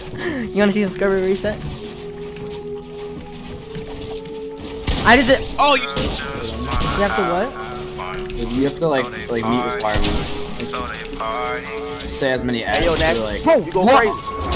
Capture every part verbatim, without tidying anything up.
You wanna see some Scarborough reset? I just. Oh, you. You have to what? You have to like like meet requirements. Say as many as Hey, yo, you Nat, like. you go crazy.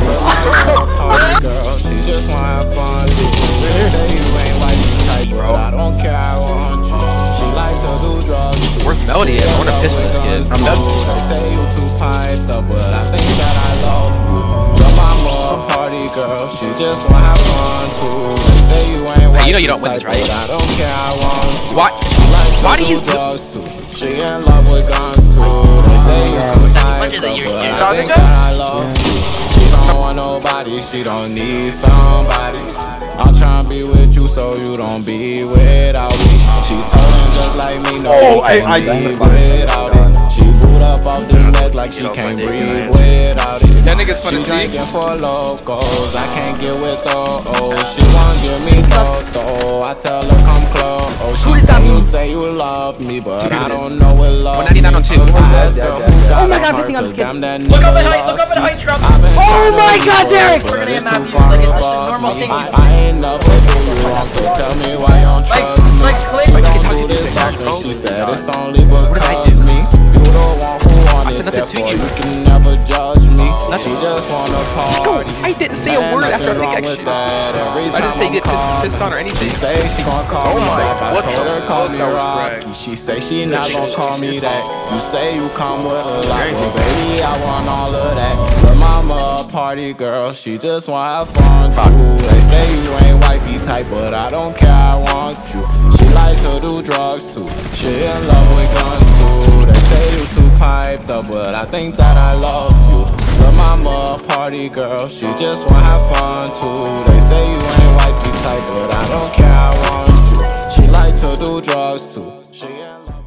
Girl, she just wanna have fun. Say you ain't like me type, bro. I don't care, I want you. She like to do drugs. Where's Melody at? I wanna piss with this kid. I'm done. They say you too piped up, but I think that I love you. So mama, party girl, she just wanna have fun too. They say you ain't Hey, you know you don't win this, right? I don't care, I want you. Why? Why do you? She in love with guns too. They say you too tight, of the year, but yeah. I think that I love you. She don't want nobody, she don't need somebody. I'm tryna be with you so you don't be without me. She told just like me, no, Oh, you I- can't I- be without it. She boot up off the neck like she can't breathe without it. That nigga's fun to She see. drinking for locals, I can't get with her. Oh, she won't give me though. I tell her come close. Oh, she say you say you love me, but I don't know what love one ninety-nine on two. Oh my god, pissing on this kid. Look up at height, look up at height, Scrubs. Oh my god, Derek! We're gonna get mad views, like it's such a normal thing. I, I ain't never do you wrong, so tell me why you don't Like, trust me. like, click. She don't do this often, she said it's only because me. You the one who wanted, therefore you can never judge me. She just wanna party. I didn't say a word after I think I should. I didn't say get pissed, pissed on or anything. She say she gon' call Oh me my, back. I what told the her call fuck? me That was Rocky. correct. She say she not gon' call me that. You say you come with a lot, but baby I want all of that. Her mama a party girl, she just wanna have fun too. They say you ain't wifey type, but I don't care, I want you. She like to do drugs too. She in love with guns too. They say you too piped up, but I think that I love you. Her mama a party girl, she just wanna have fun too. They say you ain't wifey type, but I don't care, I want you. She like to do drugs too. She in love